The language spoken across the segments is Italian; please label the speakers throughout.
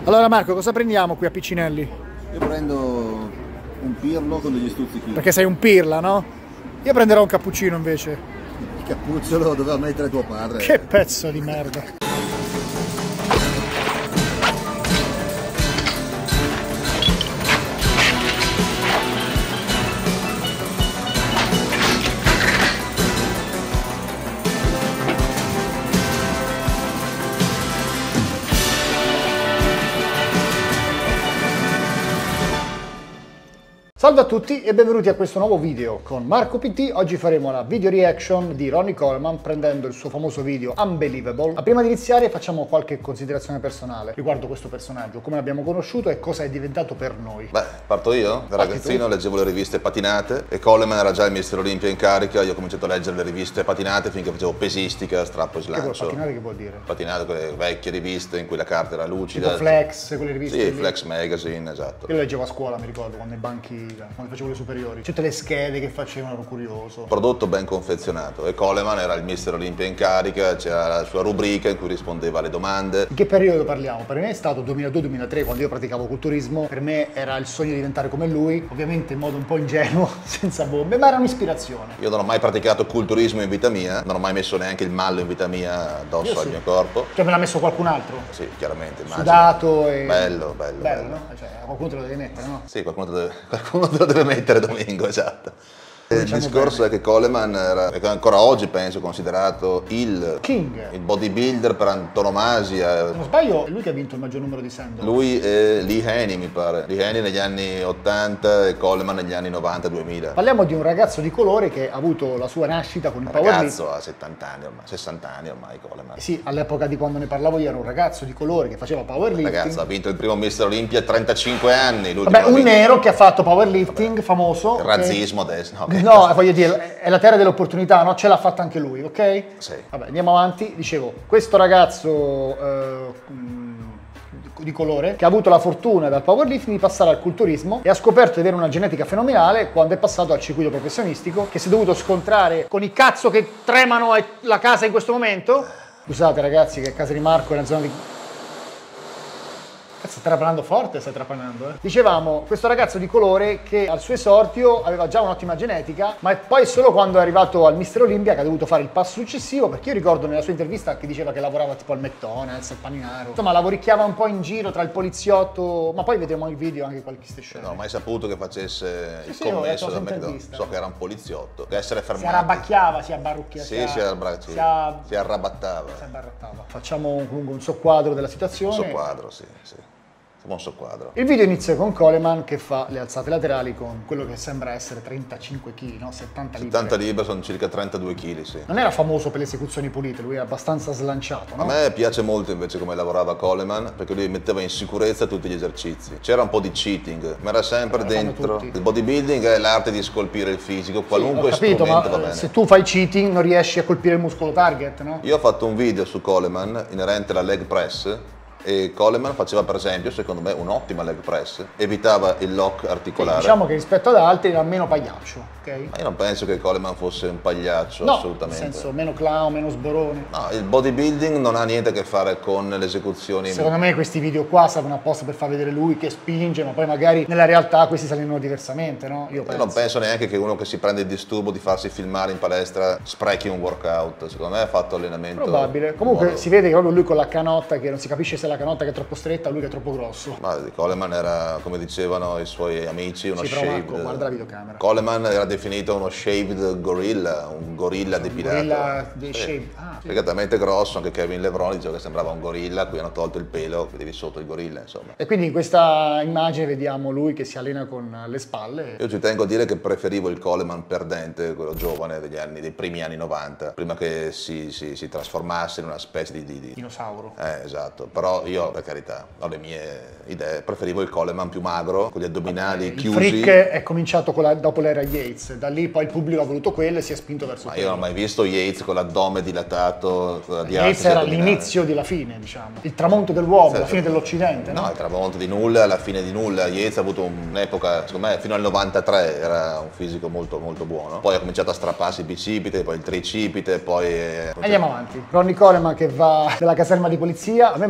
Speaker 1: Allora Marco, cosa prendiamo qui a Piccinelli?
Speaker 2: Io prendo un pirlo con degli stuzzichi.
Speaker 1: Perché sei un pirla, no? Io prenderò un cappuccino invece.
Speaker 2: Il cappuccio lo doveva mettere tuo padre.
Speaker 1: Che pezzo di merda. Salve a tutti e benvenuti a questo nuovo video con Marco PT. Oggi faremo la video reaction di Ronnie Coleman prendendo il suo famoso video Unbelievable. Ma prima di iniziare facciamo qualche considerazione personale riguardo questo personaggio, come l'abbiamo conosciuto e cosa è diventato per noi.
Speaker 2: Beh, parto io. Da ragazzino leggevo le riviste patinate e Coleman era già il Mister Olympia in carica. Io ho cominciato a leggere le riviste patinate finché facevo pesistica, strappo e slancio.
Speaker 1: Patinate che vuol dire?
Speaker 2: Patinate, quelle vecchie riviste in cui la carta era lucida.
Speaker 1: Tipo Flex, quelle riviste?
Speaker 2: Sì,
Speaker 1: lì.
Speaker 2: Flex Magazine, esatto.
Speaker 1: Io lo leggevo a scuola, mi ricordo, quando facevo le superiori. Tutte le schede che facevano, ero curioso.
Speaker 2: Prodotto ben confezionato e Coleman era il Mister Olympia in carica, c'era la sua rubrica in cui rispondeva alle domande.
Speaker 1: Di che periodo parliamo? Per me è stato 2002-2003, quando io praticavo culturismo. Per me era il sogno di diventare come lui, ovviamente in modo un po' ingenuo, senza bombe, ma era un'ispirazione.
Speaker 2: Io non ho mai praticato culturismo in vita mia, non ho mai messo neanche il mallo in vita mia addosso al mio corpo.
Speaker 1: Cioè me l'ha messo qualcun altro?
Speaker 2: Sì, chiaramente, immagino.
Speaker 1: Sudato e...
Speaker 2: Bello.
Speaker 1: Bello, no? Cioè, qualcuno te lo deve mettere, no?
Speaker 2: Sì, qualcuno te lo deve mettere domingo, esatto. Il discorso è che Coleman era, ancora oggi penso, considerato il bodybuilder per antonomasia.
Speaker 1: Se non sbaglio è lui che ha vinto il maggior numero di sendo.
Speaker 2: Lui e Lee Haney, mi pare. Lee Haney negli anni 80 e Coleman negli anni 90-2000.
Speaker 1: Parliamo di un ragazzo di colore che ha avuto la sua nascita con il powerlifting.
Speaker 2: Un ragazzo a 70 anni ormai, 60 anni ormai Coleman.
Speaker 1: Sì, all'epoca di quando ne parlavo io era un ragazzo di colore che faceva powerlifting.
Speaker 2: Ragazzo, ha vinto il primo Mister Olympia a 35 anni.
Speaker 1: Vabbè, un nero che ha fatto powerlifting famoso.
Speaker 2: Il razzismo adesso, no?
Speaker 1: No, voglio dire, è la terra delle opportunità, no? Ce l'ha fatta anche lui, ok?
Speaker 2: Sì.
Speaker 1: Vabbè, andiamo avanti. Dicevo, questo ragazzo di colore che ha avuto la fortuna dal powerlifting di passare al culturismo e ha scoperto di avere una genetica fenomenale quando è passato al circuito professionistico, che si è dovuto scontrare con i cazzo che tremano la casa in questo momento. Scusate ragazzi che a casa di Marco è una zona di... Stai trapanando forte, stai trapanando, eh? Dicevamo, questo ragazzo di colore che al suo esordio aveva già un'ottima genetica, ma poi solo quando è arrivato al Mister Olympia che ha dovuto fare il passo successivo, perché io ricordo nella sua intervista che diceva che lavorava tipo al McDonald's, al paninaro, insomma lavoricchiava un po' in giro tra il poliziotto, ma poi vedremo il video anche qualche scena.
Speaker 2: Non ho mai saputo che facesse il commesso da McDonald's, so che era un poliziotto, che essere fermato.
Speaker 1: Si arrabacchiava, si abbarrucchiava.
Speaker 2: Sì, si arrabattava.
Speaker 1: Facciamo comunque un socquadro della situazione.
Speaker 2: Un socquadro, sì. Un socquadro.
Speaker 1: Il video inizia con Coleman che fa le alzate laterali con quello che sembra essere 35 kg, no? 70 libbre.
Speaker 2: 70 libbre sono circa 32 kg, sì.
Speaker 1: Non era famoso per le esecuzioni pulite, lui era abbastanza slanciato, no?
Speaker 2: A me piace molto invece come lavorava Coleman, perché lui metteva in sicurezza tutti gli esercizi. C'era un po' di cheating, ma era sempre dentro. Il bodybuilding è l'arte di scolpire il fisico, qualunque strumento va bene.
Speaker 1: Se tu fai cheating non riesci a colpire il muscolo target, no?
Speaker 2: Io ho fatto un video su Coleman inerente alla leg press, e Coleman faceva per esempio, secondo me, un'ottima leg press, evitava il lock articolare.
Speaker 1: Sì, diciamo che rispetto ad altri era meno pagliaccio, ok?
Speaker 2: Ma io non penso che Coleman fosse un pagliaccio,
Speaker 1: no,
Speaker 2: assolutamente.
Speaker 1: Nel senso, meno clown, meno sborone.
Speaker 2: No, il bodybuilding non ha niente a che fare con le esecuzioni.
Speaker 1: Secondo me questi video qua servono apposta per far vedere lui che spinge, ma poi magari nella realtà questi si allenano diversamente, no? Io
Speaker 2: non penso neanche che uno che si prende il disturbo di farsi filmare in palestra sprechi un workout. Secondo me ha fatto allenamento.
Speaker 1: Probabile. Comunque si vede che proprio lui con la canotta, che non si capisce se la canotta che è troppo stretta, lui che è troppo grosso.
Speaker 2: Ma Coleman era, come dicevano i suoi amici, uno shaved.
Speaker 1: Marco, guarda la videocamera.
Speaker 2: Coleman era definito uno shaved gorilla, un gorilla depilato.
Speaker 1: Un gorilla shaved.
Speaker 2: Spiegatamente grosso, anche Kevin Levrone diceva che sembrava un gorilla, qui hanno tolto il pelo, vedevi sotto il gorilla, insomma.
Speaker 1: E quindi in questa immagine vediamo lui che si allena con le spalle.
Speaker 2: Io ci tengo a dire che preferivo il Coleman perdente, quello giovane dei primi anni 90, prima che si trasformasse in una specie di
Speaker 1: dinosauro.
Speaker 2: Esatto, però io, per carità, ho le mie idee, preferivo il Coleman più magro, con gli addominali chiusi.
Speaker 1: Il freak è cominciato dopo l'era Yates, da lì poi il pubblico ha voluto quello e si è spinto verso quello.
Speaker 2: Ma io non ho mai visto Yates con l'addome dilatato, con la
Speaker 1: Yates era l'inizio della fine, diciamo, il tramonto dell'uomo, la fine dell'Occidente, no?
Speaker 2: No, il tramonto di nulla, la fine di nulla. Yates ha avuto un'epoca, secondo me, fino al 93 era un fisico molto molto buono. Poi ha cominciato a strapparsi il bicipite, poi il tricipite, poi...
Speaker 1: Andiamo avanti. Ronnie Coleman che va nella caserma di polizia, a me mi ha impressionato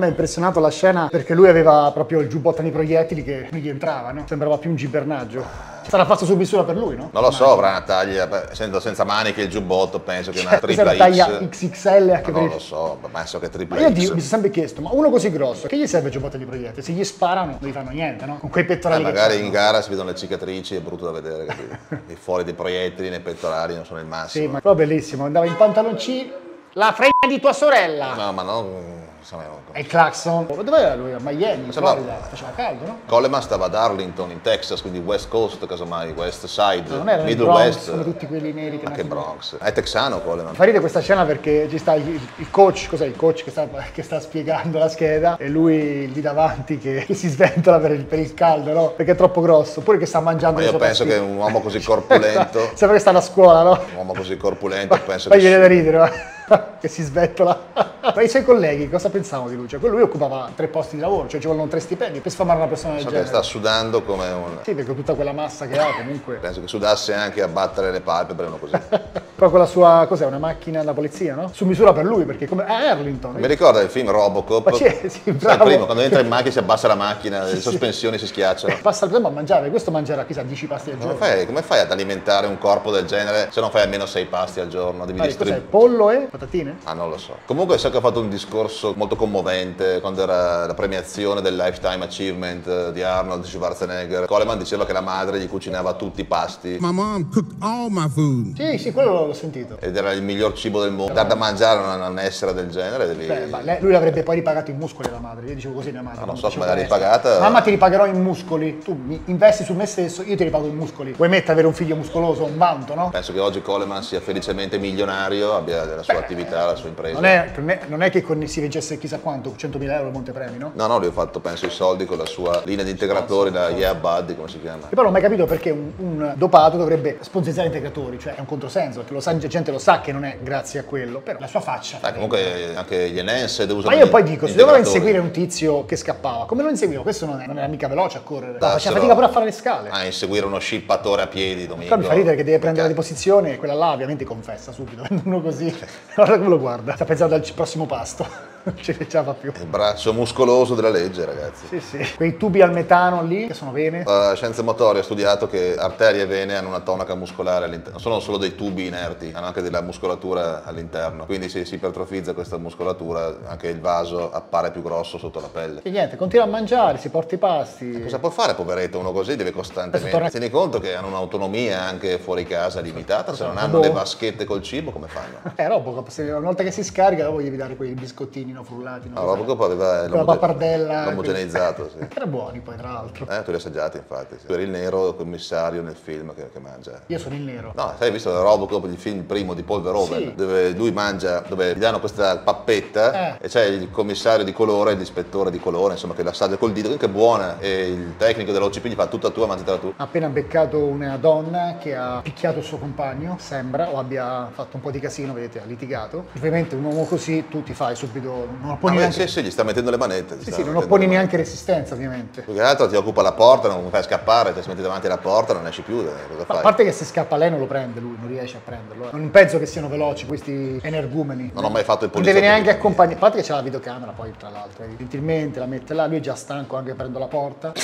Speaker 1: impressionato la scena perché lui aveva proprio il giubbotto nei proiettili che non gli entrava, no? Sembrava più un gibernaggio. Sarà fatto su misura per lui, no?
Speaker 2: Non lo so, avrà una taglia, essendo senza maniche il giubbotto, penso che una tripla X.
Speaker 1: Taglia XXL anche
Speaker 2: non lo so, penso che tripla
Speaker 1: Io
Speaker 2: X.
Speaker 1: mi sono sempre chiesto, ma uno così grosso, che gli serve il giubbotto di proiettili? Se gli sparano non gli fanno niente, no? Con quei pettorali
Speaker 2: magari in gara si vedono le cicatrici, è brutto da vedere, capito? I fuori dei proiettili nei pettorali non sono il massimo.
Speaker 1: Sì, ma però bellissimo, andava in pantaloncini, la fregna di tua sorella!
Speaker 2: No, ma no...
Speaker 1: E il clacson? Dov'era lui? A Miami, in Florida? Faceva caldo, no?
Speaker 2: Coleman stava ad Arlington, in Texas, quindi West Coast, casomai, West Side,
Speaker 1: non era
Speaker 2: Middle
Speaker 1: Bronx,
Speaker 2: West.
Speaker 1: Come tutti quelli neri che...
Speaker 2: Ma che Bronx? È texano Coleman.
Speaker 1: Fa ridere questa scena perché ci sta il coach, cos'è il coach che sta spiegando la scheda e lui lì davanti che si sventola per il caldo, no? Perché è troppo grosso, oppure che sta mangiando
Speaker 2: Ma io penso che un uomo così corpulento...
Speaker 1: Sembra che sta a scuola, no?
Speaker 2: Un uomo così corpulento penso
Speaker 1: Poi
Speaker 2: che...
Speaker 1: viene da ridere, che si svettola. Ma i suoi colleghi cosa pensavano di lui? Cioè, lui occupava 3 posti di lavoro, cioè ci vogliono 3 stipendi per sfamare una persona del genere.
Speaker 2: Che sta sudando come un...
Speaker 1: Sì, perché tutta quella massa che ha comunque...
Speaker 2: Penso che sudasse anche a battere le palpebre, uno così.
Speaker 1: Poi quella sua, cos'è, una macchina da polizia, no? Su misura per lui, perché come... Arlington.
Speaker 2: Mi ricorda il film Robocop?
Speaker 1: Ma sì, bravo.
Speaker 2: Il primo, quando entra in macchina si abbassa la macchina, le sospensioni si schiacciano.
Speaker 1: Passa il tempo a mangiare, questo mangerà, chissà, 10 pasti al giorno.
Speaker 2: Come fai ad alimentare un corpo del genere se non fai almeno 6 pasti al giorno? Devi
Speaker 1: Cos'è, pollo e patatine?
Speaker 2: Ah, non lo so. Comunque so che ha fatto un discorso molto commovente quando era la premiazione del Lifetime Achievement di Arnold Schwarzenegger. Coleman diceva che la madre gli cucinava tutti i pasti.
Speaker 3: My mom cooked all my food.
Speaker 1: Sì, quello l'ho sentito.
Speaker 2: Ed era il miglior cibo del mondo. Dar da mangiare a un'essere del genere devi...
Speaker 1: Lui l'avrebbe poi ripagato in muscoli alla madre. Io dicevo così a mia madre.
Speaker 2: Non so se magari ripagata.
Speaker 1: Mamma, ti ripagherò in muscoli. Tu mi investi su me stesso, io ti ripago in muscoli. Vuoi mettere avere un figlio muscoloso, un vanto, no?
Speaker 2: Penso che oggi Coleman sia felicemente milionario, abbia la sua attività, la sua impresa.
Speaker 1: Non è che si vincesse chissà quanto, 100.000 euro montepremi, no?
Speaker 2: No, lui ha fatto penso i soldi con la sua linea di integratori, la Yeah Buddy, come si chiama.
Speaker 1: E però non ho mai capito perché un dopato dovrebbe sponsorizzare integratori, cioè è un controsenso, perché la gente lo sa che non è grazie a quello, però la sua faccia.
Speaker 2: Comunque anche gli Enhanced usano.
Speaker 1: Ma io poi dico, se doveva inseguire un tizio che scappava, come lo inseguiva? Questo non era mica veloce a correre, faceva fatica pure a fare le scale.
Speaker 2: Ah, inseguire uno scippatore a piedi, Domingo.
Speaker 1: Però mi fa ridere che deve prendere la posizione e quella là ovviamente confessa subito, uno così, guarda come lo guarda, sta pensando al prossimo pasto. Non ce la fa più.
Speaker 2: Il braccio muscoloso della legge, ragazzi.
Speaker 1: Sì. Quei tubi al metano lì, che sono vene.
Speaker 2: La scienze motorie ha studiato che arterie e vene hanno una tonaca muscolare all'interno. Non sono solo dei tubi inerti, hanno anche della muscolatura all'interno. Quindi se si ipertrofizza questa muscolatura, anche il vaso appare più grosso sotto la pelle.
Speaker 1: E niente, continua a mangiare, si porta i pasti.
Speaker 2: Cosa può fare, poveretto? Uno così deve costantemente. Tieni conto che hanno un'autonomia anche fuori casa limitata. Se non hanno le vaschette col cibo, come fanno?
Speaker 1: Robocop, una volta che si scarica, dopo devi dare quei biscottini frullati.
Speaker 2: Robocop aveva
Speaker 1: la pappardella
Speaker 2: l'omogeneizzato, sì.
Speaker 1: Era buoni poi, tra l'altro.
Speaker 2: Tu li hai assaggiati, infatti. Sì. Tu eri il nero commissario nel film che mangia.
Speaker 1: Io sono il nero.
Speaker 2: No, sai, hai visto Robocop, il film primo di Paul Verhoeven, sì, dove lui mangia, dove gli danno questa pappetta e c'è il commissario di colore, l'ispettore di colore, insomma, che l'assaggia col dito, che è buona, e il tecnico dell'OCP gli fa tutta tua, mangiatela tu.
Speaker 1: Ha appena beccato una donna che ha picchiato il suo compagno, sembra, o abbia fatto un po' di casino, vedete, ha litigato. Ovviamente un uomo così tu ti fai subito, non opponi neanche...
Speaker 2: Sì, gli sta mettendo le manette.
Speaker 1: Sì, non opponi neanche resistenza, ovviamente.
Speaker 2: Più che altro ti occupa la porta, non fai scappare, ti metti davanti alla porta, non esci più, cosa fai?
Speaker 1: A parte che se scappa lei non lo prende lui, non riesce a prenderlo. Non penso che siano veloci questi energumeni.
Speaker 2: Non ho mai fatto il
Speaker 1: poliziotto. Non deve neanche accompagnare, a parte che c'è la videocamera poi tra l'altro, gentilmente la mette là, lui è già stanco anche prendo la porta.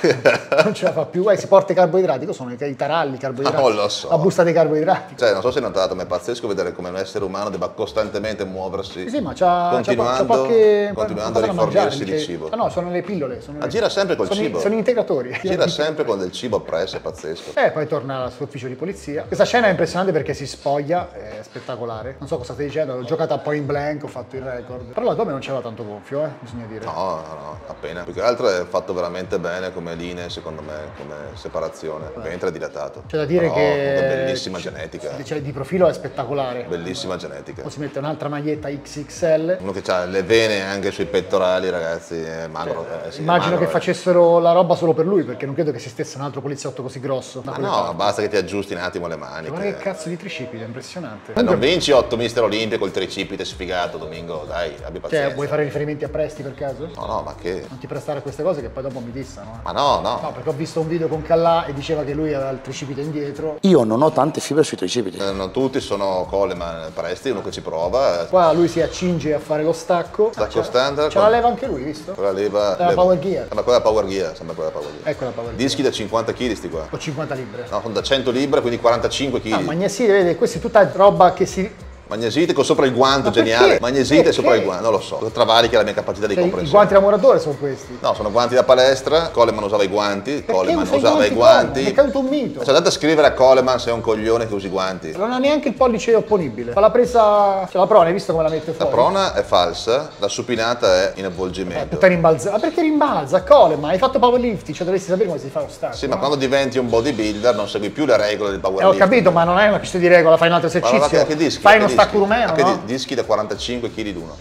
Speaker 1: Non ce la fa più, si porta i carboidrati, cosa sono i taralli, i carboidrati.
Speaker 2: Non lo so.
Speaker 1: La busta dei carboidrati.
Speaker 2: Cioè, non so se hai notato, ma è pazzesco vedere come un essere umano debba costantemente muoversi.
Speaker 1: Sì, ma continuando
Speaker 2: a rifornirsi di cibo.
Speaker 1: No, sono le pillole.
Speaker 2: Gira sempre col cibo.
Speaker 1: Sono integratori.
Speaker 2: Gira sempre con del cibo appresso, è pazzesco.
Speaker 1: Poi torna al suo ufficio di polizia. Questa scena è impressionante perché si spoglia, è spettacolare. Non so cosa stai dicendo, ho giocato a point blank, ho fatto il record. Però l'addome non c'era tanto gonfio, bisogna dire.
Speaker 2: No, appena. Più che altro è fatto veramente bene come linee, secondo me, come separazione. Mentre è dilatato.
Speaker 1: C'è da dire che
Speaker 2: è bellissima genetica.
Speaker 1: Cioè, di profilo è spettacolare.
Speaker 2: Bellissima genetica.
Speaker 1: Poi si mette un'altra maglietta XXL.
Speaker 2: Uno che ha le vene anche sui pettorali, ragazzi, è magro.
Speaker 1: Immagino che facessero la roba solo per lui, perché non credo che esistesse un altro poliziotto così grosso.
Speaker 2: Ma no, basta che ti aggiusti un attimo le maniche.
Speaker 1: Ma che cazzo di tricipite, impressionante.
Speaker 2: Non vinci 8 Mister Olympia col tricipite sfigato, Domingo, dai, abbi pazienza.
Speaker 1: Cioè, vuoi fare riferimenti a Presti per caso?
Speaker 2: No, ma che?
Speaker 1: Non ti prestare a queste cose che poi dopo mi dissano.
Speaker 2: Ma no.
Speaker 1: No, perché ho visto un video con Callà e diceva che lui aveva il tricipite indietro.
Speaker 4: Io non ho tante fibre sui tricipiti.
Speaker 2: Non tutti sono Coleman, Presti, uno che ci prova.
Speaker 1: Qua lui si accinge a fare lo stand stacco.
Speaker 2: Stacco standard.
Speaker 1: Ce la leva anche lui, visto?
Speaker 2: Quella leva.
Speaker 1: La Power Gear.
Speaker 2: Sembra quella Power Gear. Sembra quella Power Gear.
Speaker 1: Ecco la Power Gear.
Speaker 2: Dischi da 50 kg sti qua.
Speaker 1: O 50 libbre.
Speaker 2: No, sono da 100 libbre, quindi 45 kg.
Speaker 1: Ah, magnesite, vedi, questa è tutta roba che si...
Speaker 2: Magnesite con sopra il guanto,
Speaker 1: Ma
Speaker 2: geniale.
Speaker 1: perché?
Speaker 2: Magnesite
Speaker 1: Perché?
Speaker 2: sopra il guanto, non lo so. Travalica la mia capacità di
Speaker 1: Cioè, i
Speaker 2: comprensione.
Speaker 1: guanti da muratore sono questi.
Speaker 2: No, sono guanti da palestra. Coleman usava i guanti. Coleman
Speaker 1: usa i
Speaker 2: usava i
Speaker 1: guanti,
Speaker 2: guanti.
Speaker 1: Coleman? È caduto un mito.
Speaker 2: Cioè, andate a scrivere a Coleman se è un coglione che usi i guanti.
Speaker 1: Non ha neanche il pollice opponibile. Fa la presa. Cioè la prona, hai visto come la mette
Speaker 2: La
Speaker 1: fuori?
Speaker 2: prona è falsa, la supinata è in avvolgimento.
Speaker 1: Tutta rimbalza. Ma perché rimbalza? Coleman, hai fatto powerlifting, cioè dovresti sapere come si fa lo stacco.
Speaker 2: Sì, ma
Speaker 1: no?
Speaker 2: quando diventi un bodybuilder non segui più le regole del
Speaker 1: Ho
Speaker 2: powerlifting.
Speaker 1: capito, ma non è una questione di regola, fai un altro esercizio.
Speaker 2: Che dischi?
Speaker 1: Fai
Speaker 2: Che
Speaker 1: uno
Speaker 2: dischi?
Speaker 1: stacco rumeno,
Speaker 2: Anche
Speaker 1: no?
Speaker 2: dischi da 45 kg l'uno.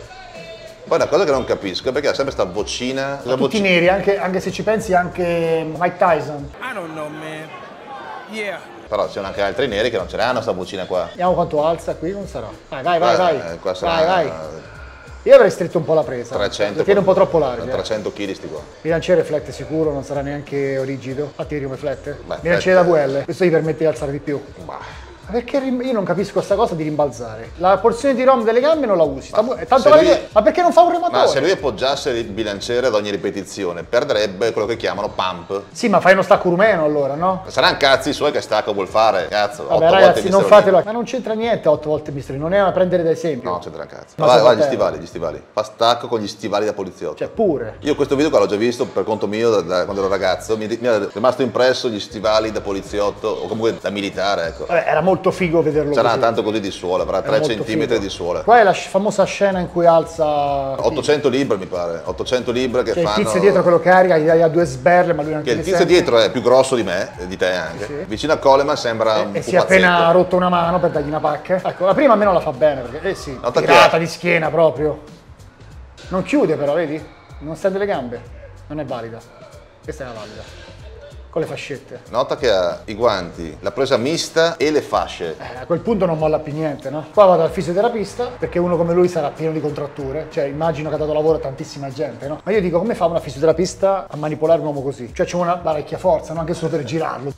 Speaker 2: Poi una cosa che non capisco è perché ha sempre sta vocina.
Speaker 1: Tutti neri, anche se ci pensi, anche Mike Tyson.
Speaker 4: I don't know, man. Yeah.
Speaker 2: Però ci sono anche altri neri che non ce l'hanno sta vocina qua.
Speaker 1: Vediamo quanto alza qui, non sarà. Vai, vai.
Speaker 2: Qua sarà
Speaker 1: Vai. Io avrei stretto un po' la presa.
Speaker 2: 300.
Speaker 1: La tiene un po' troppo larga.
Speaker 2: 300 kg sti qua.
Speaker 1: Bilanciere flette sicuro, non sarà neanche rigido. Fatti vedere come flette.
Speaker 2: Beh,
Speaker 1: Bilanciere da
Speaker 2: flette.
Speaker 1: VL. Questo gli permette di alzare di più.
Speaker 2: Bah.
Speaker 1: Ma perché io non capisco questa cosa di rimbalzare? La porzione di rom delle gambe non la usi. Tanto
Speaker 2: se
Speaker 1: vale
Speaker 2: lui-
Speaker 1: che- Ma perché non fa un rematore?
Speaker 2: Ma se lui appoggiasse il bilanciere ad ogni ripetizione, perderebbe quello che chiamano pump.
Speaker 1: Sì, ma fai uno stacco rumeno allora, no?
Speaker 2: Saranno cazzi suoi che stacco vuol fare. Cazzo, 8
Speaker 1: Vabbè
Speaker 2: volte
Speaker 1: ragazzi, non
Speaker 2: Mr.
Speaker 1: fatelo.
Speaker 2: Olympia.
Speaker 1: Ma non c'entra niente 8 volte Mr. Non è da prendere da esempio.
Speaker 2: No, c'entra un cazzo.
Speaker 1: Ma
Speaker 2: Vai,
Speaker 1: secondo te?
Speaker 2: gli stivali. Fa stacco con gli stivali da poliziotto.
Speaker 1: Cioè, pure.
Speaker 2: Io questo video qua l'ho già visto per conto mio quando ero ragazzo, mi è rimasto impresso gli stivali da poliziotto o comunque da militare, ecco.
Speaker 1: Vabbè, era molto figo vederlo
Speaker 2: Sarà
Speaker 1: così.
Speaker 2: tanto così di suola, avrà
Speaker 1: Era
Speaker 2: 3
Speaker 1: molto
Speaker 2: centimetri
Speaker 1: figo.
Speaker 2: di suola.
Speaker 1: Qua è la famosa scena in cui alza
Speaker 2: 800 libbre mi pare, 800 libbre che
Speaker 1: Cioè, il
Speaker 2: fanno...
Speaker 1: tizio dietro che lo carica, gli dà due sberle, ma lui non
Speaker 2: Che il
Speaker 1: tiene
Speaker 2: tizio
Speaker 1: sempre.
Speaker 2: dietro è più grosso di me, e di te anche.
Speaker 1: Sì.
Speaker 2: Vicino a Coleman sembra un
Speaker 1: E si è
Speaker 2: pupazzetto.
Speaker 1: appena rotto una mano per dargli una pacca. Ecco, la prima almeno la fa bene, perché sì,
Speaker 2: Nota che
Speaker 1: tirata
Speaker 2: è-
Speaker 1: di schiena proprio. Non chiude però, vedi? Non stende le gambe. Non è valida. Questa è la valida. Con le fascette.
Speaker 2: Nota che ha i guanti, la presa mista e le fasce.
Speaker 1: A quel punto non molla più niente, no? Qua vado dal fisioterapista, perché uno come lui sarà pieno di contratture. Cioè, immagino che ha dato lavoro a tantissima gente, no? Ma io dico, come fa una fisioterapista a manipolare un uomo così? Cioè, c'è una parecchia forza, no? Anche solo per girarlo.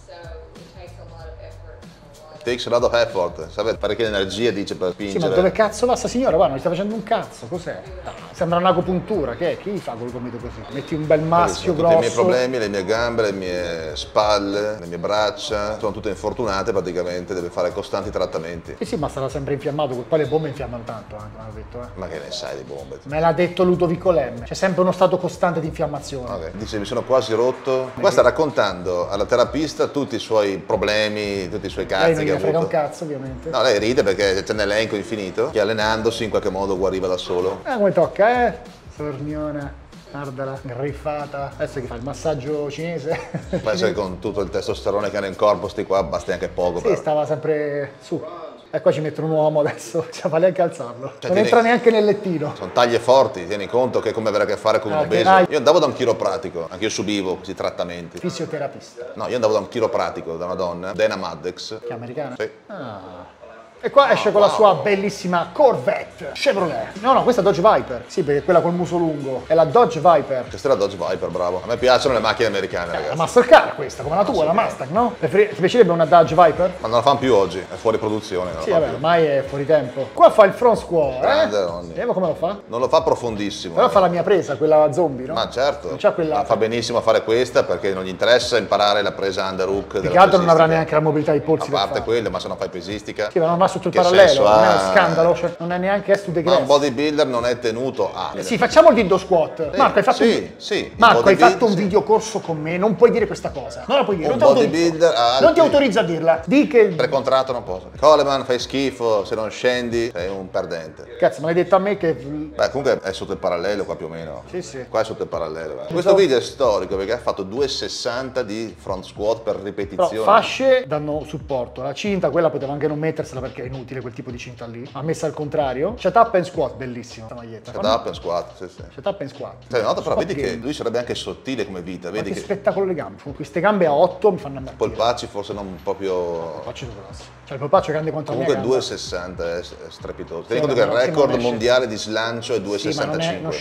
Speaker 2: Takes a lot of effort, sapete, parecchia energia dice per
Speaker 1: Sì,
Speaker 2: spingere.
Speaker 1: ma dove cazzo va sta signora? Guarda, non gli sta facendo un cazzo, cos'è? Sembra un'agopuntura, che è? Chi fa col gomito così? Metti un bel maschio
Speaker 2: Tutti i miei
Speaker 1: grosso.
Speaker 2: problemi, le mie gambe, le mie spalle, le mie braccia, sono tutte infortunate praticamente, deve fare costanti trattamenti.
Speaker 1: Sì, ma sarà sempre infiammato, poi le bombe infiammano tanto, anche, mi hanno detto,
Speaker 2: Ma che ne sai di bombe?
Speaker 1: Me l'ha detto Ludovico Lemme, c'è sempre uno stato costante di infiammazione.
Speaker 2: Ok, dice mi sono quasi rotto. Qua sta raccontando alla terapista tutti i suoi problemi, tutti i suoi
Speaker 1: Lei
Speaker 2: cazzi
Speaker 1: non
Speaker 2: che ha
Speaker 1: gliene frega un
Speaker 2: avuto.
Speaker 1: cazzo, ovviamente.
Speaker 2: No, lei ride perché c'è un elenco infinito che allenandosi in qualche modo guariva da solo.
Speaker 1: Come tocca, Sorniona, guardala, griffata. Adesso che fa il massaggio cinese.
Speaker 2: Penso che con tutto il testosterone che hanno in corpo sti qua basti anche poco.
Speaker 1: Sì,
Speaker 2: però.
Speaker 1: stava sempre su. E qua ci mettono un uomo adesso, cioè vale anche alzarlo.
Speaker 2: Cioè,
Speaker 1: Non entra neanche nel lettino.
Speaker 2: Sono taglie forti, tieni conto che è come avere a che fare con un
Speaker 1: che
Speaker 2: obeso.
Speaker 1: dai.
Speaker 2: Io andavo da un chiropratico, anche io subivo questi trattamenti.
Speaker 1: Fisioterapista,
Speaker 2: No, io andavo da un chiropratico, da una donna, Dana Maddox.
Speaker 1: che è americana.
Speaker 2: Sì.
Speaker 1: Ah. E qua esce con la sua bellissima Corvette Chevrolet. No, questa è Dodge Viper. Sì, perché quella col muso lungo è la Dodge Viper.
Speaker 2: Questa è la Dodge Viper, bravo. A me piacciono le macchine americane,
Speaker 1: La
Speaker 2: ragazzi.
Speaker 1: Mastercard questa, come la tua, la Mustang, no? Ti piacerebbe una Dodge Viper?
Speaker 2: Ma non la fanno più oggi, è fuori produzione. Non
Speaker 1: Sì,
Speaker 2: la fanno
Speaker 1: vabbè,
Speaker 2: più.
Speaker 1: ormai è fuori tempo. Qua fa il front squat,
Speaker 2: Grande Ronny.
Speaker 1: Vediamo come lo fa.
Speaker 2: Non lo fa profondissimo.
Speaker 1: Però fa la mia presa, quella zombie, no?
Speaker 2: Ma certo,
Speaker 1: Non c'ha quella.
Speaker 2: fa benissimo a fare questa perché non gli interessa imparare la presa underhook.
Speaker 1: Più che altro non avrà neanche la mobilità di
Speaker 2: A
Speaker 1: polsi per
Speaker 2: parte
Speaker 1: farlo.
Speaker 2: quello, ma se non fai pesistica.
Speaker 1: Sì, ma non va sotto il
Speaker 2: che
Speaker 1: parallelo,
Speaker 2: senso
Speaker 1: non è
Speaker 2: ha?
Speaker 1: uno scandalo, cioè, non è neanche est to the
Speaker 2: Ma un
Speaker 1: grass.
Speaker 2: bodybuilder non è tenuto a.
Speaker 1: Sì, facciamo il dildo squat. Marco, hai fatto
Speaker 2: sì, sì,
Speaker 1: Marco,
Speaker 2: il
Speaker 1: hai fatto un
Speaker 2: bodybuilder, sì.
Speaker 1: videocorso con me, non puoi dire questa cosa. Non la puoi dire,
Speaker 2: Un
Speaker 1: non ti autorizzo.
Speaker 2: bodybuilder ha
Speaker 1: Non ti
Speaker 2: altri-
Speaker 1: autorizzo a dirla. Di che.
Speaker 2: Precontratto non posso. Coleman, fai schifo, se non scendi sei un perdente.
Speaker 1: Cazzo, ma l'hai detto a me che.
Speaker 2: Beh, comunque è sotto il parallelo qua più o meno.
Speaker 1: Sì, sì.
Speaker 2: Qua è sotto il parallelo. Questo video è storico perché ha fatto 2,60 di front squat per
Speaker 1: Però
Speaker 2: ripetizione.
Speaker 1: fasce danno supporto. La cinta, quella poteva anche non mettersela perché è inutile quel tipo di cinta lì. Ha messa al contrario. C'è tap and squat, bellissima questa maglietta.
Speaker 2: Shut up and squat, sì, sì.
Speaker 1: C'è tap and squat.
Speaker 2: Cioè, nota però
Speaker 1: Squat
Speaker 2: vedi che
Speaker 1: game.
Speaker 2: lui sarebbe anche sottile come vita,
Speaker 1: Ma
Speaker 2: vedi
Speaker 1: che
Speaker 2: che
Speaker 1: spettacolo le gambe. Queste gambe a 8 mi fanno ammattire.
Speaker 2: polpacci forse non proprio.
Speaker 1: Faccio due grossi. Cioè il polpaccio è grande quanto la mia
Speaker 2: Comunque
Speaker 1: gamba.
Speaker 2: 2,60 è strepitoso.
Speaker 1: Sì,
Speaker 2: Tieni conto che il
Speaker 1: ma non- sì, ma
Speaker 2: record
Speaker 1: non esce.
Speaker 2: mondiale di slancio è
Speaker 1: Sì, ma non è-
Speaker 2: 2,65.
Speaker 1: non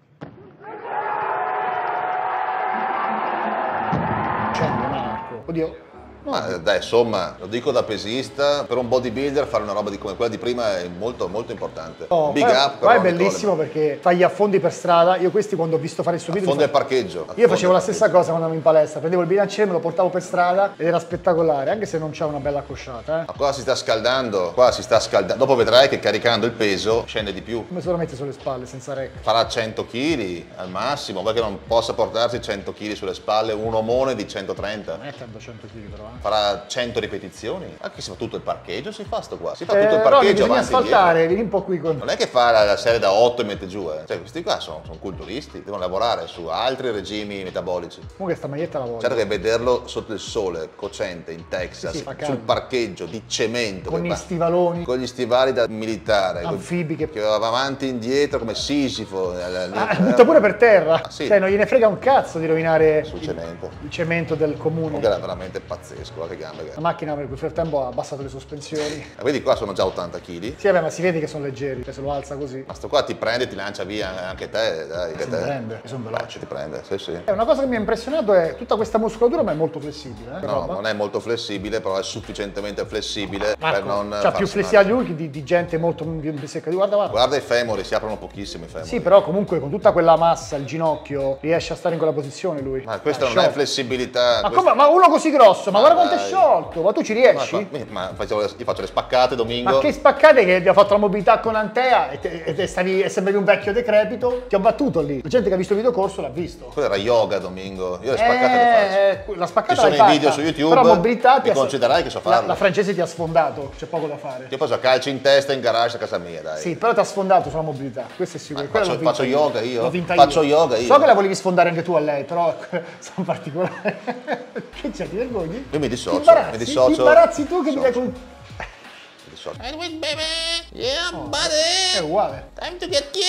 Speaker 1: scende Marco. Oddio.
Speaker 2: Ma dai, insomma, lo dico da pesista, per un bodybuilder fare una roba come quella di prima è molto molto importante.
Speaker 1: Oh,
Speaker 2: Big up.
Speaker 1: Qua è bellissimo perché fai gli affondi per strada. Io questi quando ho visto fare il suo video...
Speaker 2: Affondi al parcheggio.
Speaker 1: Io facevo la stessa cosa quando andavo in palestra, prendevo il bilanciere, me lo portavo per strada ed era spettacolare, anche se non c'è una bella accosciata.
Speaker 2: Ma qua si sta scaldando, dopo vedrai che caricando il peso scende di più.
Speaker 1: Come se lo metti sulle spalle senza rack?
Speaker 2: Farà 100 kg al massimo, vuoi che non possa portarsi 100 kg sulle spalle un omone di 130?
Speaker 1: Non è tanto 100 kg però.
Speaker 2: Farà 100 ripetizioni. Anche se fa tutto il parcheggio, si fa sto qua. Si fa tutto il parcheggio
Speaker 1: bisogna
Speaker 2: avanti e
Speaker 1: asfaltare,
Speaker 2: indietro.
Speaker 1: vieni un po' qui con...
Speaker 2: Non è che fa la serie da 8 e mette giù, eh. Cioè, questi qua sono culturisti, devono lavorare su altri regimi metabolici.
Speaker 1: Comunque sta maglietta la voglio.
Speaker 2: Certo che vederlo sotto il sole, cocente, in Texas,
Speaker 1: Sì, fa caldo.
Speaker 2: sul parcheggio di cemento.
Speaker 1: Con gli stivaloni.
Speaker 2: Con gli stivali da militare.
Speaker 1: Anfibi
Speaker 2: che va avanti e indietro come Sisifo.
Speaker 1: Butta pure per terra.
Speaker 2: Ah, sì.
Speaker 1: Cioè non gliene frega un cazzo di rovinare
Speaker 2: Sul cemento.
Speaker 1: il cemento del comune.
Speaker 2: Comunque era veramente pazzesco, guarda che gambe che
Speaker 1: La macchina per quel frattempo ha abbassato le sospensioni.
Speaker 2: Vedi qua sono già 80 kg.
Speaker 1: Sì, vabbè, ma si vede che sono leggeri, cioè se lo alza così.
Speaker 2: Ma sto qua ti prende e ti lancia via anche te, dai. Che
Speaker 1: Si
Speaker 2: te.
Speaker 1: prende, sono veloci.
Speaker 2: Ti prende, sì sì.
Speaker 1: Una cosa che mi ha impressionato è tutta questa muscolatura, ma è molto flessibile.
Speaker 2: No, non è molto flessibile, però è sufficientemente flessibile per
Speaker 1: Marco,
Speaker 2: non
Speaker 1: c'ha
Speaker 2: farsi
Speaker 1: più
Speaker 2: male.
Speaker 1: flessibilità lui di gente molto più secca. Guarda, guarda.
Speaker 2: Guarda i femori, si aprono pochissimo i femori.
Speaker 1: Sì, però comunque con tutta quella massa, il ginocchio, riesce a stare in quella posizione lui.
Speaker 2: Ma questa non
Speaker 1: sciolto.
Speaker 2: è flessibilità.
Speaker 1: Ma,
Speaker 2: questa-
Speaker 1: come? Ma uno così grosso, ma
Speaker 2: Ma
Speaker 1: guarda quanto è
Speaker 2: dai.
Speaker 1: sciolto, ma tu ci riesci?
Speaker 2: Ma io faccio le spaccate domingo.
Speaker 1: Ma che spaccate che abbiamo fatto la mobilità con Antea e sembravi un vecchio decrepito? Ti ho battuto lì. La gente che ha visto il videocorso l'ha visto.
Speaker 2: Quello era yoga domingo. Io le spaccate le faccio.
Speaker 1: La spaccata
Speaker 2: Ci sono
Speaker 1: l'hai
Speaker 2: i video
Speaker 1: fatta,
Speaker 2: su YouTube,
Speaker 1: però mobilità
Speaker 2: mi considerai che so farlo.
Speaker 1: La francese ti ha sfondato, c'è poco da fare.
Speaker 2: Io faccio calci in testa in garage a casa mia, dai.
Speaker 1: Sì, però ti ha sfondato sulla mobilità, questo è sicuro.
Speaker 2: Ma
Speaker 1: Quella
Speaker 2: faccio-
Speaker 1: l'ho vinta
Speaker 2: faccio
Speaker 1: io.
Speaker 2: yoga io?
Speaker 1: L'ho vinta
Speaker 2: Faccio
Speaker 1: io.
Speaker 2: yoga io?
Speaker 1: So che la volevi sfondare anche tu a lei, però sono particolari. Che c'è, ti vergogni?
Speaker 2: Io mi dissocio,
Speaker 1: Ti imbarazzi?
Speaker 2: mi dissocio.
Speaker 1: Ti imbarazzi tu che mi dai
Speaker 2: Dissocio.
Speaker 1: con...
Speaker 2: Mi dissocio.
Speaker 4: Yeah,
Speaker 1: È
Speaker 4: buddy.
Speaker 1: uguale.
Speaker 4: Time to get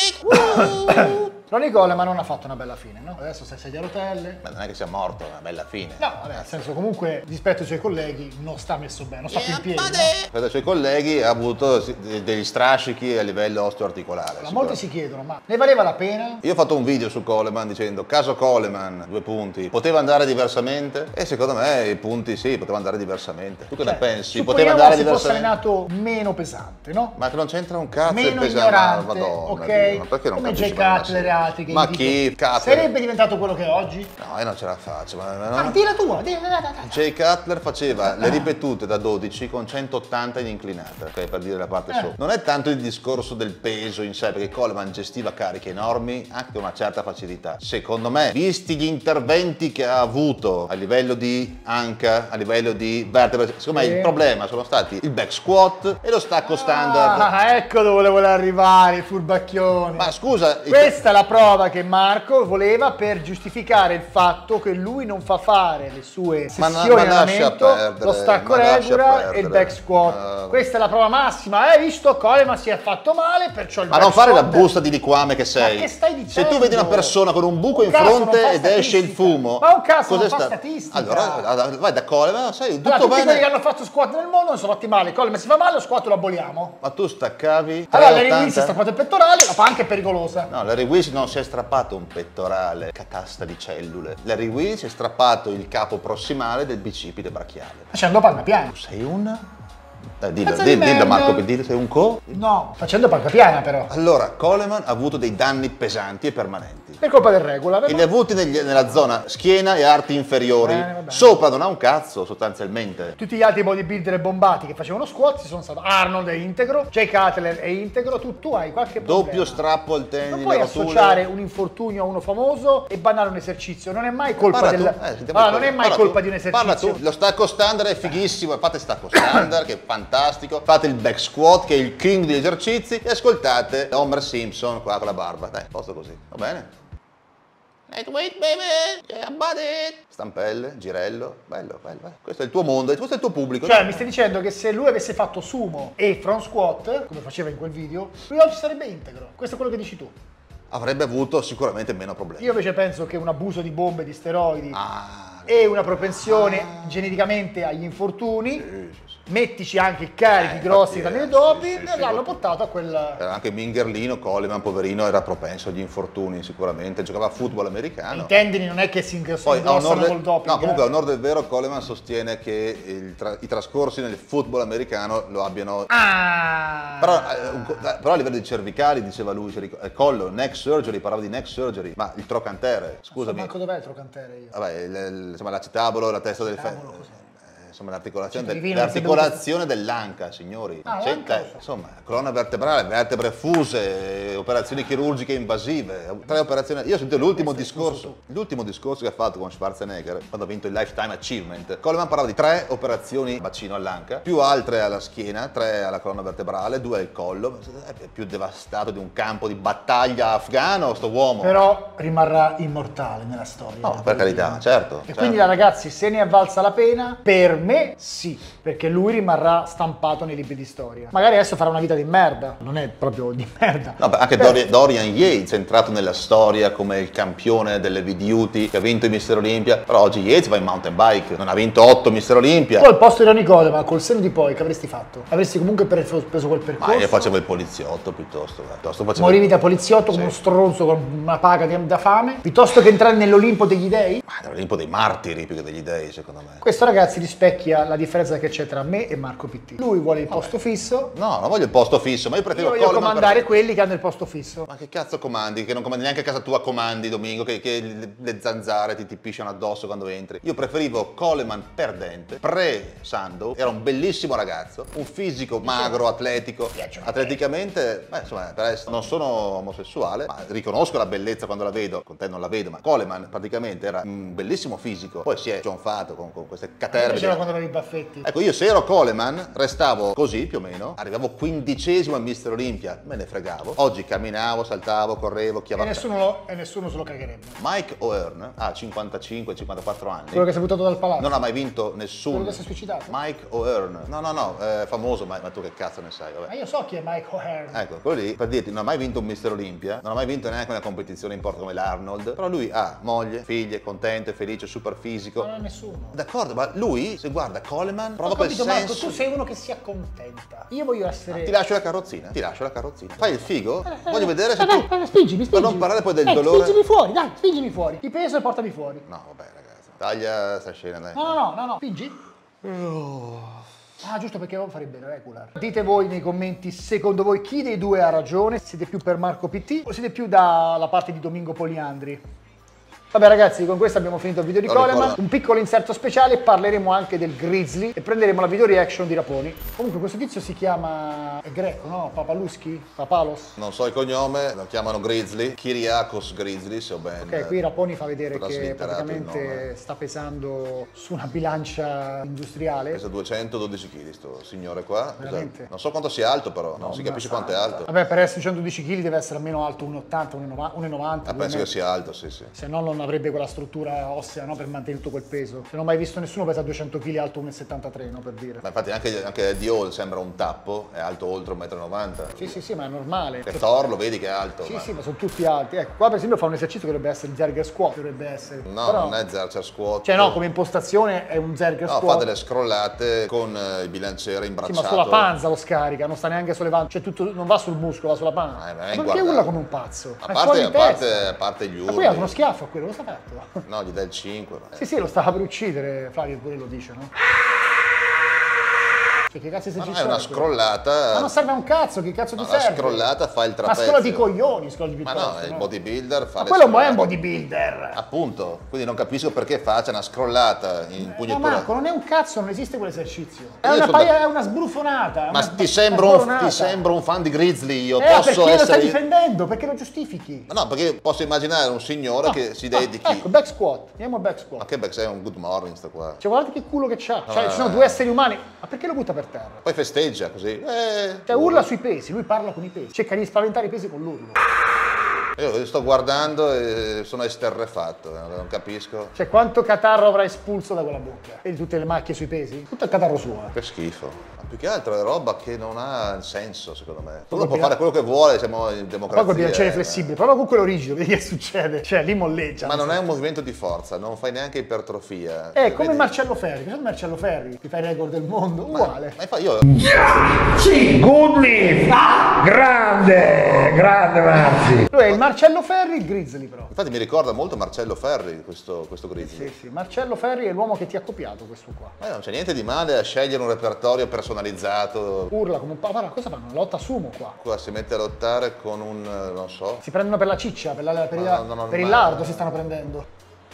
Speaker 4: kicked.
Speaker 1: Ronnie Coleman non ha fatto una bella fine, no? Adesso stai sedia a rotelle.
Speaker 2: Ma non è che sia morto, è una bella fine.
Speaker 1: No, vabbè, nel senso comunque rispetto ai suoi colleghi non sta messo bene, non sta più in piedi. no?
Speaker 2: Per i suoi colleghi ha avuto degli strascichi a livello osteoarticolare.
Speaker 1: Ma molti si chiedono, ma ne valeva la pena?
Speaker 2: Io ho fatto un video su Coleman dicendo caso Coleman, 2 punti, poteva andare diversamente? E secondo me i punti sì, poteva andare diversamente. Tu che ne pensi? Poteva
Speaker 1: Supponiamo
Speaker 2: andare
Speaker 1: si fosse
Speaker 2: diversamente?
Speaker 1: allenato meno pesante, no?
Speaker 2: Ma che non c'entra un cazzo
Speaker 1: Meno
Speaker 2: il pesante,
Speaker 1: ignorante,
Speaker 2: Madonna,
Speaker 1: ok?
Speaker 2: Dio, ma perché non
Speaker 1: Come
Speaker 2: capisci
Speaker 1: Jay
Speaker 2: mai una
Speaker 1: Cutler e
Speaker 2: serie?
Speaker 1: altri che
Speaker 2: Ma
Speaker 1: gli
Speaker 2: chi?
Speaker 1: dicono-
Speaker 2: Cutler?
Speaker 1: Sarebbe diventato quello che è oggi?
Speaker 2: No, io non ce la faccio, ma
Speaker 1: Ah,
Speaker 2: no.
Speaker 1: di la tua, dai.
Speaker 2: Jay Cutler faceva le ripetute da 12 con 180 in inclinata, ok, per dire la parte sopra. Non è tanto il discorso del peso in sé, perché Coleman gestiva cariche enormi anche con una certa facilità. Secondo me, visti gli interventi che ha avuto a livello di anca, a livello di vertebre, secondo me il problema sono stati il back squat e lo stacco standard.
Speaker 1: Ah, ecco dove vuole arrivare, il furbacchione.
Speaker 2: Ma scusa,
Speaker 1: Questa è la prova che Marco voleva per giustificare il fatto che lui non fa fare le sue
Speaker 2: Ma
Speaker 1: sessioni
Speaker 2: ma
Speaker 1: di
Speaker 2: lascia
Speaker 1: allenamento,
Speaker 2: perdere,
Speaker 1: lo stacco
Speaker 2: ma lascia
Speaker 1: regula
Speaker 2: perdere.
Speaker 1: e il back squat. Questa è la prova massima. Hai visto? Coleman si è fatto male, perciò il
Speaker 2: Ma
Speaker 1: back
Speaker 2: non fare la
Speaker 1: squat-
Speaker 2: busta di liquame che sei.
Speaker 1: Ma che stai
Speaker 2: Se
Speaker 1: dicendo?
Speaker 2: tu vedi una persona con un buco
Speaker 1: Un
Speaker 2: in
Speaker 1: cazzo, non
Speaker 2: fronte
Speaker 1: fa
Speaker 2: ed esce il
Speaker 1: statistica.
Speaker 2: fumo,
Speaker 1: Ma un cazzo, non
Speaker 2: cos'è
Speaker 1: fa
Speaker 2: sta-
Speaker 1: statistica.
Speaker 2: Allora vai da Coleman, sai, tutto
Speaker 1: Allora, tutti quelli
Speaker 2: bene.
Speaker 1: che hanno fatto squat nel mondo non sono fatti male. Coleman si fa male, lo squat lo aboliamo.
Speaker 2: Ma tu staccavi
Speaker 1: Allora, Larry Wills si è
Speaker 2: 380?
Speaker 1: strappato il pettorale, la panca è pericolosa.
Speaker 2: No, Larry Wills non si è strappato un pettorale, catasta di cellule. Larry Wills si è strappato il capo prossimale del bicipite brachiale.
Speaker 1: Facendo panca piana.
Speaker 2: Sei un... dillo,
Speaker 1: Pezzo di
Speaker 2: dillo
Speaker 1: merda.
Speaker 2: Marco, dillo, sei un co?
Speaker 1: No, facendo panca piana però.
Speaker 2: Allora, Coleman ha avuto dei danni pesanti e permanenti.
Speaker 1: Per colpa del regola.
Speaker 2: E li ha avuti nella zona schiena e arti inferiori.
Speaker 1: Vabbè.
Speaker 2: Sopra non ha un cazzo, sostanzialmente.
Speaker 1: Tutti gli altri bodybuilder bombati che facevano squat ci sono stati. Arnold è integro, Jay Cutler è integro, tu hai qualche problema.
Speaker 2: Doppio strappo al
Speaker 1: Non
Speaker 2: tendine,
Speaker 1: puoi
Speaker 2: rotule.
Speaker 1: associare un infortunio a uno famoso e bannare un esercizio, non è mai colpa
Speaker 2: Parla tu,
Speaker 1: del...
Speaker 2: sentiamo
Speaker 1: Allora,
Speaker 2: il
Speaker 1: non è mai
Speaker 2: parla
Speaker 1: colpa
Speaker 2: tu.
Speaker 1: di un
Speaker 2: Parla
Speaker 1: esercizio.
Speaker 2: tu. Lo stacco standard è fighissimo, fate stacco standard che è fantastico, fate il back squat che è il king degli esercizi e ascoltate Homer Simpson qua con la barba. Dai, posto così, va bene?
Speaker 4: Lightweight, baby. Yeah, buddy.
Speaker 2: Stampelle, girello, bello, bello. Questo è il tuo mondo, questo è il tuo pubblico.
Speaker 1: Cioè, mi stai dicendo che se lui avesse fatto sumo e front squat, come faceva in quel video, lui oggi sarebbe integro. Questo è quello che dici tu.
Speaker 2: Avrebbe avuto sicuramente meno problemi.
Speaker 1: Io invece penso che un abuso di bombe, di steroidi
Speaker 2: Ah,
Speaker 1: e una propensione geneticamente agli infortuni mettici anche i carichi grossi da nei doppi, e l'hanno portato a quel...
Speaker 2: Anche Mingerlino, Coleman, poverino, era propenso agli infortuni sicuramente, giocava a football americano.
Speaker 1: I tendini non è che si
Speaker 2: Poi,
Speaker 1: ingrossano col doping.
Speaker 2: No, comunque a onor del vero Coleman sostiene che i trascorsi nel football americano lo abbiano... Però a livello di cervicali, diceva lui, collo, neck surgery, parlava di neck surgery, ma il trocantere, scusami.
Speaker 1: Marco, dov'è il trocantere io?
Speaker 2: Vabbè, insomma, l'acetabolo, la testa del insomma, l'articolazione
Speaker 1: l'articolazione
Speaker 2: dell'anca, signori.
Speaker 1: l'anca?
Speaker 2: Insomma, colonna vertebrale, vertebre fuse, operazioni chirurgiche invasive, 3 operazioni. Io ho sentito l'ultimo discorso che ha fatto con Schwarzenegger quando ha vinto il Lifetime Achievement. Coleman parlava di 3 operazioni bacino all'anca, più altre alla schiena, 3 alla colonna vertebrale, 2 al collo. È più devastato di un campo di battaglia afghano sto uomo.
Speaker 1: Però rimarrà immortale nella storia.
Speaker 2: No, per carità, certo.
Speaker 1: E quindi ragazzi, se ne è valsa la pena? Per me sì, perché lui rimarrà stampato nei libri di storia. Magari adesso farà una vita di merda, non è proprio di merda.
Speaker 2: No, anche Dorian Yates è entrato nella storia come il campione delle V-Duty che ha vinto il Mister Olympia, però oggi Yates va in mountain bike, non ha vinto 8 Mister Olympia.
Speaker 1: Tu al posto di Ronnie Coleman, col senno di poi, che avresti fatto? Avresti comunque preso quel percorso?
Speaker 2: Ma io facevo il poliziotto piuttosto facevo...
Speaker 1: Morivi da poliziotto come uno stronzo con una paga da fame, piuttosto che entrare nell'Olimpo degli dei?
Speaker 2: Ma nell'Olimpo dei martiri più che degli dei, secondo me.
Speaker 1: Questo ragazzi rispecchia la differenza che c'è tra me e Marco PT. Lui vuole il posto fisso.
Speaker 2: No, non voglio il posto fisso, ma io preferisco
Speaker 1: Io voglio comandare quelli che hanno il posto fisso.
Speaker 2: Ma che cazzo comandi? Che non comandi neanche a casa tua, comandi Domingo, che le zanzare ti pisciano addosso quando entri. Io preferivo Coleman perdente, pre-Sandow, era un bellissimo ragazzo, un fisico magro, atletico. Atleticamente, insomma, non sono omosessuale, ma riconosco la bellezza quando la vedo, con te non la vedo, ma Coleman praticamente era un bellissimo fisico, poi si è gionfato con queste caterve.
Speaker 1: Quando avevi i baffetti.
Speaker 2: Ecco, io se ero Coleman restavo così più o meno, arrivavo 15esimo al Mister Olympia, me ne fregavo. Oggi camminavo, saltavo, correvo, chiavavo.
Speaker 1: E nessuno se lo cagherebbe.
Speaker 2: Mike O'Hearn ha 55-54 anni.
Speaker 1: Quello che si è buttato dal palazzo.
Speaker 2: Non ha mai vinto nessuno.
Speaker 1: Quello che si è suicidato.
Speaker 2: Mike O'Hearn. No, è famoso, ma tu che cazzo ne sai? Vabbè.
Speaker 1: Ma io so chi è Mike O'Hearn.
Speaker 2: Ecco, quello lì, per dirti, non ha mai vinto un Mister Olympia, non ha mai vinto neanche una competizione in porto come l'Arnold, però lui ha moglie, figlie, contento, felice, super fisico.
Speaker 1: Non ha nessuno.
Speaker 2: D'accordo, ma lui, se guarda Coleman, prova
Speaker 1: Ho
Speaker 2: quel
Speaker 1: capito,
Speaker 2: senso.
Speaker 1: Marco, tu sei uno che si accontenta. Io voglio essere...
Speaker 2: Ti lascio la carrozzina. Fai il figo, voglio vedere se tu...
Speaker 1: Spingimi.
Speaker 2: Per non parlare poi del dolore.
Speaker 1: Spingimi fuori, dai, spingimi fuori. Ti peso e portami fuori.
Speaker 2: No, vabbè ragazzi, taglia sta scena, dai.
Speaker 1: No, spingi. Ah, giusto perché devo fare bene, regular. Dite voi nei commenti, secondo voi chi dei due ha ragione? Siete più per Marco PT o siete più dalla parte di Domingo Poliandri? Vabbè ragazzi, con questo abbiamo finito il video di Coleman. Un piccolo inserto speciale, parleremo anche del Grizzly e prenderemo la video reaction di Raponi. Comunque questo tizio si chiama... è greco, no? Papaluschi? Papalos?
Speaker 2: Non so il cognome, lo chiamano Grizzly. Kyriakos Grizzly, se ho ben...
Speaker 1: Ok, qui Raponi fa vedere che
Speaker 2: traslitterato il
Speaker 1: praticamente
Speaker 2: nome.
Speaker 1: sta pesando su una bilancia industriale.
Speaker 2: Pesa 212 kg sto signore qua.
Speaker 1: Veramente?
Speaker 2: Non so quanto sia alto però, non si capisce quanto è alto.
Speaker 1: Vabbè, per essere 112 kg deve essere almeno alto 1,80, 1,90.
Speaker 2: Penso che sia alto, sì.
Speaker 1: Se no non avrebbe quella struttura ossea, no, per mantenere tutto quel peso. Se non ho mai visto nessuno pesa 200 kg alto 1,73, no, per dire.
Speaker 2: Ma infatti anche Eddie Hall sembra un tappo, è alto oltre 1,90 m.
Speaker 1: Sì, ma è normale.
Speaker 2: E Thor lo vedi che è alto.
Speaker 1: Sì, ma sono tutti alti. Ecco, qua per esempio fa un esercizio che dovrebbe essere il Zerger Squat, dovrebbe essere.
Speaker 2: No,
Speaker 1: però...
Speaker 2: non è Zercher Squat.
Speaker 1: Cioè no, come impostazione è un Zerger
Speaker 2: No,
Speaker 1: Squat.
Speaker 2: fa delle scrollate con il bilanciere imbracciato.
Speaker 1: Sì, ma sulla panza lo scarica, non sta neanche sollevando, cioè tutto non va sul muscolo, va sulla panza. Ma perché urla come un pazzo?
Speaker 2: A parte gli urli.
Speaker 1: Ma poi ha uno schiaffo a quello, lo sta fatto?
Speaker 2: No, gli dai il 5.
Speaker 1: Sì, lo stava per uccidere, Flavio pure lo dice, no? Cioè, che cazzo esercizio
Speaker 2: è una scrollata.
Speaker 1: Ma non serve a un cazzo, che cazzo ti serve?
Speaker 2: La scrollata fa il trapezio.
Speaker 1: Ma scrolla di coglioni, scrolla di
Speaker 2: Ma
Speaker 1: piuttosto.
Speaker 2: no, il bodybuilder fa
Speaker 1: ma
Speaker 2: le
Speaker 1: quello
Speaker 2: scrollate.
Speaker 1: è un bodybuilder.
Speaker 2: Appunto, quindi non capisco perché faccia una scrollata in
Speaker 1: Ma
Speaker 2: pugnatura.
Speaker 1: Marco, non è un cazzo, non esiste quell'esercizio. È
Speaker 2: Io
Speaker 1: è una sbrufonata.
Speaker 2: Ma ti sembra un fan di Grizzly, io posso
Speaker 1: perché lo
Speaker 2: essere...
Speaker 1: stai difendendo, perché lo giustifichi.
Speaker 2: Ma no, perché posso immaginare un signore che si dedichi...
Speaker 1: Ecco, back squat, andiamo al back squat.
Speaker 2: Ma che back, è un good morning sto qua.
Speaker 1: Cioè, guardate che culo che c'ha. Cioè, ci sono due esseri umani. Ma perché lo butta per terra?
Speaker 2: Poi festeggia così.
Speaker 1: Cioè, urla sui pesi, lui parla con i pesi. Cerca di spaventare i pesi con l'urlo.
Speaker 2: Io sto guardando e sono esterrefatto, non capisco.
Speaker 1: Cioè, quanto catarro avrà espulso da quella bocca? E di tutte le macchie sui pesi? Tutto il catarro suo.
Speaker 2: Che schifo. Ma più che altro è roba che non ha senso, secondo me. Uno può fare quello che vuole, siamo in democrazia.
Speaker 1: Poi col bilanciere flessibile, prova con quello rigido, vedi che succede. Cioè, lì molleggia.
Speaker 2: Ma non è un movimento di forza, non fai neanche ipertrofia.
Speaker 1: Come
Speaker 2: Vedi?
Speaker 1: Marcello Ferri. Cosa Marcello Ferri? Ti fai il record del mondo? Uguale.
Speaker 2: Ma infatti io...
Speaker 5: Sì, good lift! Grande, grande Marzi!
Speaker 1: Lui è il Marcello Ferri, il Grizzly però.
Speaker 2: Infatti mi ricorda molto Marcello Ferri, questo Grizzly.
Speaker 1: Sì, Marcello Ferri è l'uomo che ti ha copiato, questo qua.
Speaker 2: Ma non c'è niente di male a scegliere un repertorio personalizzato.
Speaker 1: Urla come un pavo. Guarda, cosa fanno? Una lotta sumo qua.
Speaker 2: Qua si mette a lottare con un... non so.
Speaker 1: Si prendono per la ciccia, per
Speaker 2: no,
Speaker 1: il lardo si stanno prendendo.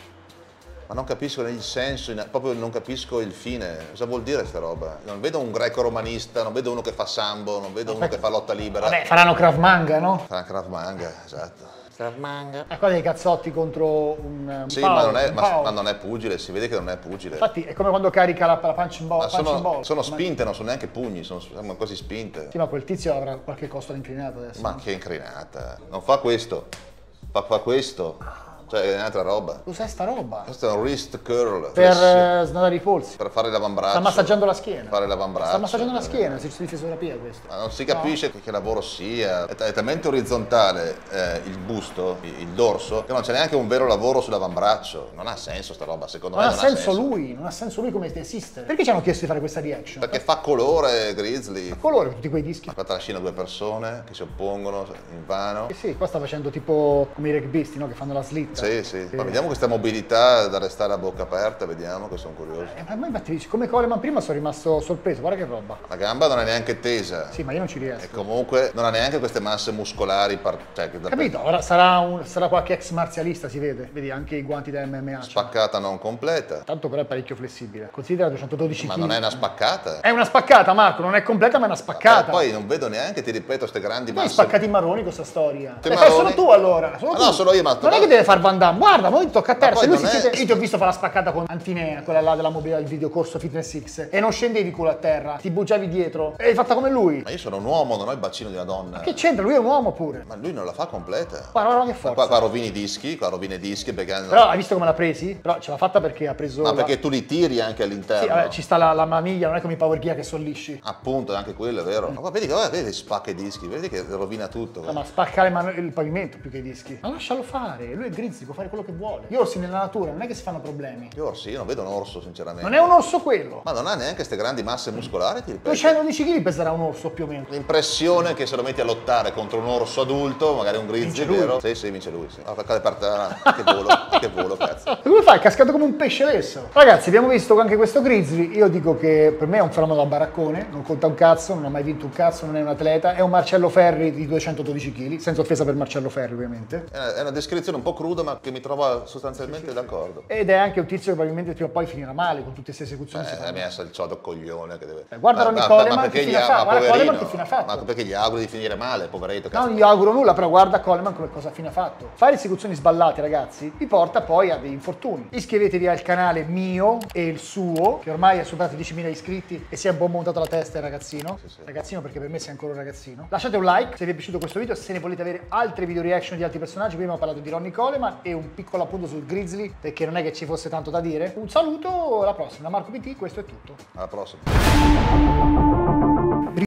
Speaker 2: Ma non capisco il senso, proprio non capisco il fine. Cosa vuol dire sta roba? Non vedo un greco-romanista, non vedo uno che fa sambo, non vedo uno che fa lotta libera.
Speaker 1: Vabbè, faranno Krav Maga, no?
Speaker 2: Fa Krav Maga, esatto.
Speaker 4: Krav Maga.
Speaker 1: Qua dei cazzotti contro un
Speaker 2: Sì,
Speaker 1: palo,
Speaker 2: ma non è pugile, si vede che non è pugile.
Speaker 1: Infatti è come quando carica la punch and ball.
Speaker 2: Ma
Speaker 1: punch and ball.
Speaker 2: sono spinte, non sono neanche pugni, sono quasi spinte.
Speaker 1: Sì, ma quel tizio avrà qualche costo inclinato adesso.
Speaker 2: Ma che incrinata. Non fa questo, fa questo. Cioè è un'altra roba.
Speaker 1: Cos'è sta roba?
Speaker 2: Questo è un wrist curl.
Speaker 1: Per snodare i polsi.
Speaker 2: Per fare l'avambraccio.
Speaker 1: Sta massaggiando la schiena.
Speaker 2: Fare l'avambraccio.
Speaker 1: Sta massaggiando la schiena, esercizio di fisioterapia questo.
Speaker 2: Ma non si capisce che lavoro sia. È talmente orizzontale il busto, il dorso, che non c'è neanche un vero lavoro sull'avambraccio. Non ha senso sta roba, secondo me.
Speaker 1: Non ha senso lui, non ha senso lui come esiste. Perché ci hanno chiesto di fare questa reaction?
Speaker 2: Perché fa colore Grizzly.
Speaker 1: Fa colore tutti quei dischi.
Speaker 2: Qua trascina due persone che si oppongono in vano.
Speaker 1: Sì, qua sta facendo tipo come i rugbisti, no? Che fanno la slitta.
Speaker 2: Sì. Ma vediamo questa mobilità da restare a bocca aperta, vediamo che sono curioso.
Speaker 1: Ma infatti dici, come Coleman prima sono rimasto sorpreso, guarda che roba.
Speaker 2: La gamba non è neanche tesa.
Speaker 1: Sì, ma io non ci riesco.
Speaker 2: E comunque non ha neanche queste masse muscolari.
Speaker 1: Capito? Ora sarà qualche ex marzialista, si vede. Vedi anche i guanti da MMA.
Speaker 2: Spaccata non completa.
Speaker 1: Tanto però è parecchio flessibile. Considera 212 kg.
Speaker 2: Ma non è una spaccata.
Speaker 1: È una spaccata, Marco, non è completa, ma è una spaccata.
Speaker 2: Poi non vedo neanche, ti ripeto, queste grandi
Speaker 1: Ma hai
Speaker 2: masse.
Speaker 1: spaccati marroni con questa storia.
Speaker 2: Che
Speaker 1: Fai
Speaker 2: marroni?
Speaker 1: solo tu allora. Solo
Speaker 2: Ma
Speaker 1: tu.
Speaker 2: no, solo io, ma
Speaker 1: non è che deve far Van Damme. Guarda, poi tocca a te.
Speaker 2: Ma poi
Speaker 1: Se lui
Speaker 2: non
Speaker 1: si
Speaker 2: è-
Speaker 1: siede... Io ti ho visto fare la spaccata con Antinea, quella là della mobilità del videocorso Fitness X. E non scendevi culo a terra, ti bugiavi dietro. E hai fatta come lui.
Speaker 2: Ma io sono un uomo, non ho il bacino di una donna.
Speaker 1: Che c'entra? Lui è un uomo pure.
Speaker 2: Ma lui non la fa completa.
Speaker 1: Guarda che
Speaker 2: Ma
Speaker 1: forza.
Speaker 2: qua rovini i dischi, perché...
Speaker 1: Però hai visto come l'ha presi? Però ce l'ha fatta perché ha preso...
Speaker 2: Ma perché tu li tiri anche all'interno.
Speaker 1: Sì, vabbè, ci sta la maniglia, non è come i Power Gear che sono lisci.
Speaker 2: Appunto, anche quello è vero. Ma guarda, vedi spacca i dischi, vedi che rovina tutto.
Speaker 1: No, ma spacca il pavimento più che i dischi. Ma lascialo fare, lui è Grizzly, può fare quello che vuole. Gli orsi nella natura non è che si fanno problemi.
Speaker 2: Gli orsi, io non vedo un orso sinceramente.
Speaker 1: Non è un orso quello.
Speaker 2: Ma non ha neanche queste grandi masse muscolari, ti ripeto.
Speaker 1: 212 kg peserà un orso più o meno.
Speaker 2: L'impressione che se lo metti a lottare contro un orso adulto, magari un grizzly,
Speaker 1: Vince lui.
Speaker 2: vero? Sì, vince lui, sì. Ah, cade per terra, che volo, cazzo.
Speaker 1: E come fai? È cascato come un pesce adesso. Ragazzi, abbiamo visto anche questo Grizzly. Io dico che per me è un fenomeno da baraccone, non conta un cazzo, non ha mai vinto un cazzo, non è un atleta. È un Marcello Ferri di 212 kg, senza offesa per Marcello Ferri ovviamente.
Speaker 2: È una descrizione un po' cruda, ma che mi trova sostanzialmente d'accordo.
Speaker 1: Ed è anche un tizio che probabilmente prima o poi finirà male con tutte queste esecuzioni.
Speaker 2: Mi ha il ciodo coglione che deve...
Speaker 1: Guarda Ronnie Coleman che fine ha fatto. Guarda Coleman che fine ha fatto.
Speaker 2: Ma perché gli auguro di finire male, poveretto, cazzo.
Speaker 1: Non gli auguro nulla, però guarda Coleman come cosa fine ha fatto. Fare esecuzioni sballate, ragazzi, vi porta poi a degli infortuni. Iscrivetevi al canale mio e il suo, che ormai ha superato i 10.000 iscritti e si è un po' montato la testa il ragazzino.
Speaker 2: Sì.
Speaker 1: Ragazzino perché per me sei ancora un ragazzino. Lasciate un like se vi è piaciuto questo video, se ne volete avere altri video reaction di altri personaggi. Prima ho parlato di Ronnie Coleman e un piccolo appunto sul Grizzly, perché non è che ci fosse tanto da dire. Un saluto, alla prossima. Da Marco PT, questo è tutto.
Speaker 2: Alla prossima.